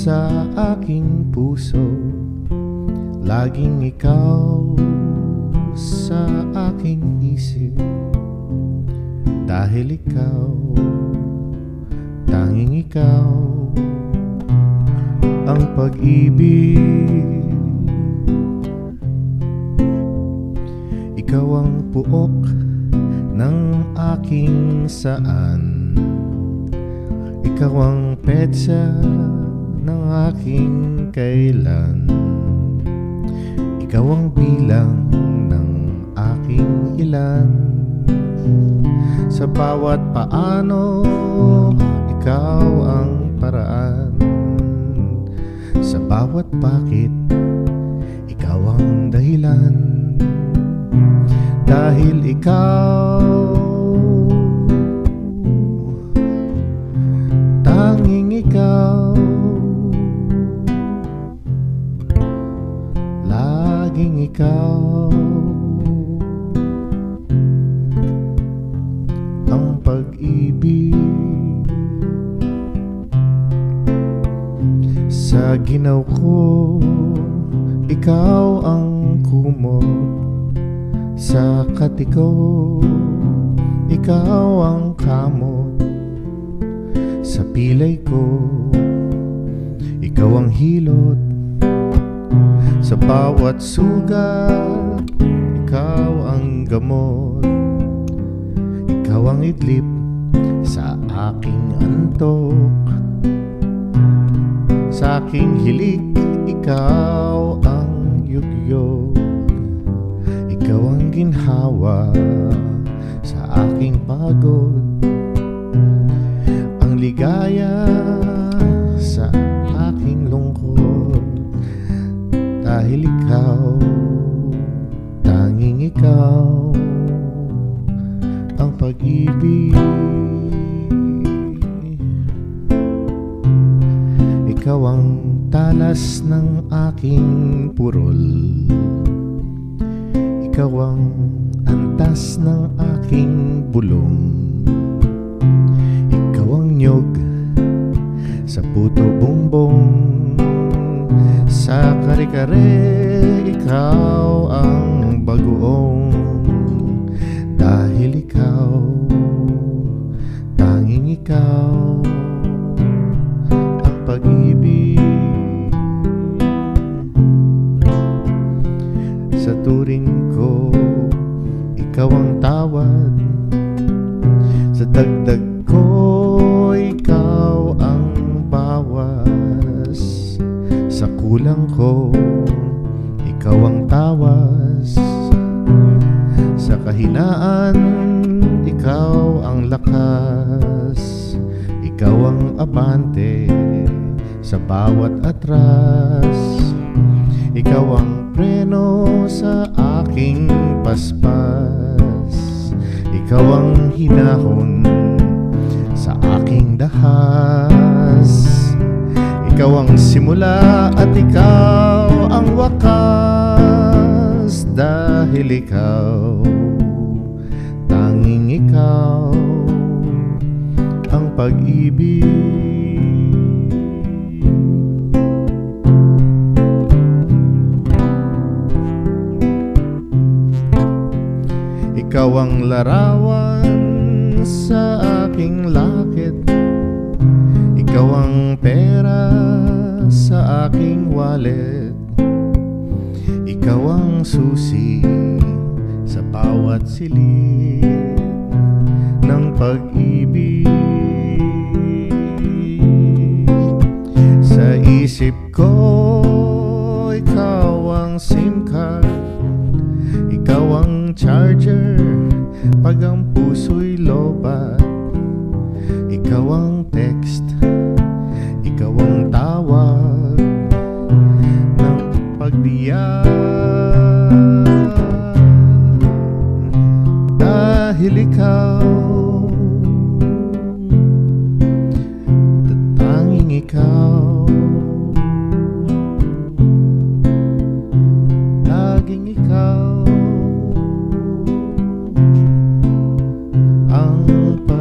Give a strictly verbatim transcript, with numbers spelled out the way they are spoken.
sa aking puso, laging ikaw sa aking isip. Dahil ikaw, tanging ikaw ang pag-ibig. Ikaw ang puok ng aking saan, ikaw ang petsa ng aking kailan, ikaw ang bilang ng aking ilan. Sa bawat paano, ikaw ang paraan. Sa bawat bakit, ikaw ang dahilan. Dahil ikaw, tanging ikaw, laging ikaw ang pag-ibig. Sa ginaw ko, ikaw ang kumot. Sa katiko, ikaw ang kamot. Sa pilay ko, ikaw ang hilot. Sa bawat sugat, ikaw ang gamot. Ikaw ang idlip sa aking antok. Sa aking hilik, ikaw ang yugyog. Ikaw ang ginhawa sa aking pagod. Ang ligaya sa aking lungkot. Dahil ikaw, tanging ikaw ang pag-ibig. Ikaw ang talas ng aking purol. Ikaw ang antas ng aking bulong. Ikaw ang nyog sa puto bumbong. Sa kare-kare, ikaw ang bagoong. Dahil ikaw, tanging ikaw ang pag-ibig. Sa turing ko, ikaw ang tawad. Sa dagdag ko, ikaw ang bawas. Sa kulang ko, ikaw ang tawas. Sa kahinaan, ikaw ang lakas. Ikaw ang abante sa bawat atras. Ikaw ang preno sa aking paspas. Ikaw ang hinahon sa aking dahas. Ikaw ang simula at ikaw ang wakas. Dahil ikaw, tanging ikaw ang pag-ibig. Ikaw ang larawan sa aking lakit. Ikaw ang pera sa aking wallet. Ikaw ang susi sa bawat silid ng pag-ibig. Sa isip ko, ikaw ang SIM card. Ikaw ang charger pag ang puso'y lobat. Ikaw ang text, ikaw ang tawag ng pagdiyan. Dahil ikaw, tanging ikaw, laging ikaw ang pag